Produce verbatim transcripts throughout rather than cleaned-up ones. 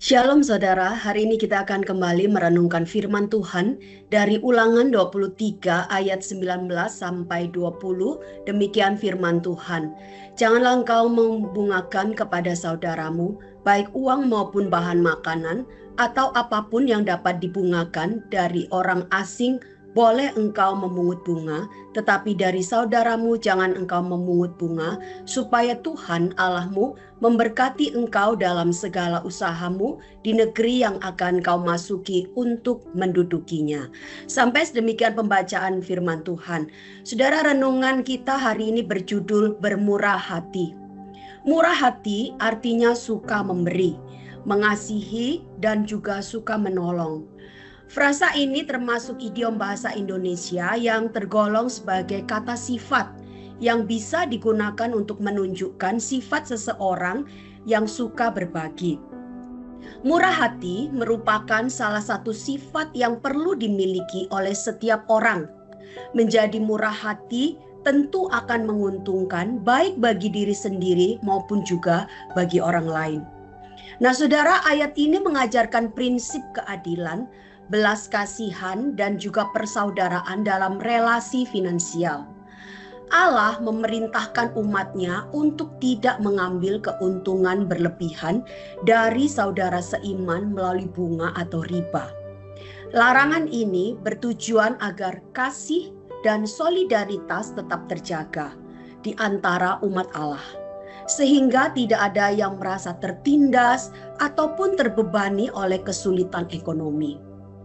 Shalom saudara, hari ini kita akan kembali merenungkan firman Tuhan dari Ulangan dua puluh tiga ayat sembilan belas sampai dua puluh. Demikian firman Tuhan. Janganlah engkau membungakan kepada saudaramu, baik uang maupun bahan makanan, atau apapun yang dapat dibungakan dari orang asing. Boleh engkau memungut bunga, tetapi dari saudaramu jangan engkau memungut bunga, supaya Tuhan Allahmu memberkati engkau dalam segala usahamu di negeri yang akan kau masuki untuk mendudukinya. Sampai sedemikian pembacaan firman Tuhan. Saudara, renungan kita hari ini berjudul bermurah hati. Murah hati artinya suka memberi, mengasihi, dan juga suka menolong. Frasa ini termasuk idiom bahasa Indonesia yang tergolong sebagai kata sifat yang bisa digunakan untuk menunjukkan sifat seseorang yang suka berbagi. Murah hati merupakan salah satu sifat yang perlu dimiliki oleh setiap orang. Menjadi murah hati tentu akan menguntungkan baik bagi diri sendiri maupun juga bagi orang lain. Nah, saudara, ayat ini mengajarkan prinsip keadilan, belas kasihan, dan juga persaudaraan dalam relasi finansial. Allah memerintahkan umatnya untuk tidak mengambil keuntungan berlebihan dari saudara seiman melalui bunga atau riba. Larangan ini bertujuan agar kasih dan solidaritas tetap terjaga di antara umat Allah, sehingga tidak ada yang merasa tertindas ataupun terbebani oleh kesulitan ekonomi.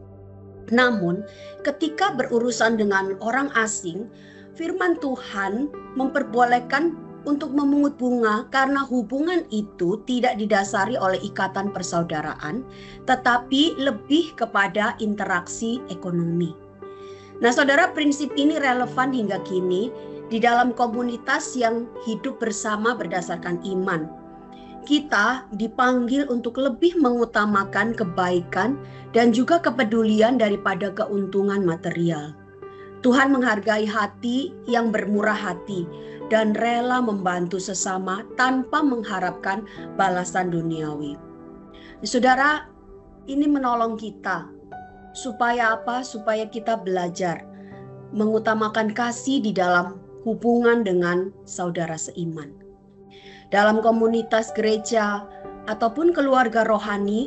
Namun, ketika berurusan dengan orang asing, firman Tuhan memperbolehkan untuk memungut bunga karena hubungan itu tidak didasari oleh ikatan persaudaraan, tetapi lebih kepada interaksi ekonomi. Nah, saudara, prinsip ini relevan hingga kini di dalam komunitas yang hidup bersama berdasarkan iman. Kita dipanggil untuk lebih mengutamakan kebaikan dan juga kepedulian daripada keuntungan material. Tuhan menghargai hati yang bermurah hati dan rela membantu sesama tanpa mengharapkan balasan duniawi. Saudara, ini menolong kita. Supaya apa? Supaya kita belajar mengutamakan kasih di dalam hubungan dengan saudara seiman. Dalam komunitas gereja ataupun keluarga rohani,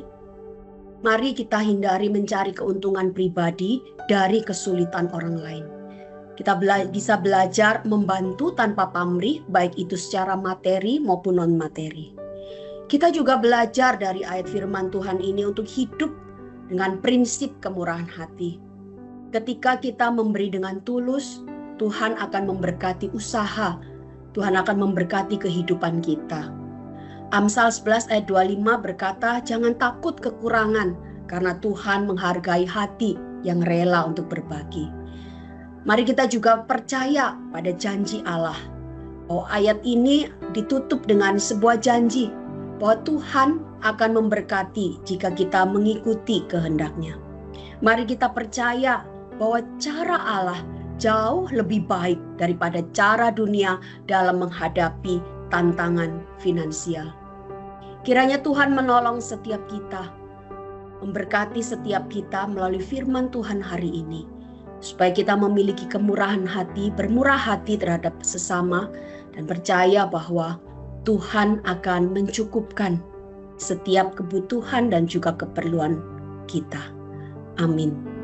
mari kita hindari mencari keuntungan pribadi dari kesulitan orang lain. Kita bela- bisa belajar membantu tanpa pamrih, baik itu secara materi maupun non-materi. Kita juga belajar dari ayat firman Tuhan ini untuk hidup dengan prinsip kemurahan hati. Ketika kita memberi dengan tulus, Tuhan akan memberkati usaha, Tuhan akan memberkati kehidupan kita. Amsal sebelas ayat dua puluh lima berkata, jangan takut kekurangan, karena Tuhan menghargai hati yang rela untuk berbagi. Mari kita juga percaya pada janji Allah. Oh, ayat ini ditutup dengan sebuah janji bahwa Tuhan akan memberkati jika kita mengikuti kehendak-Nya. Mari kita percaya bahwa cara Allah jauh lebih baik daripada cara dunia dalam menghadapi tantangan finansial. Kiranya Tuhan menolong setiap kita, memberkati setiap kita melalui firman Tuhan hari ini, supaya kita memiliki kemurahan hati, bermurah hati terhadap sesama, dan percaya bahwa Tuhan akan mencukupkan setiap kebutuhan dan juga keperluan kita. Amin.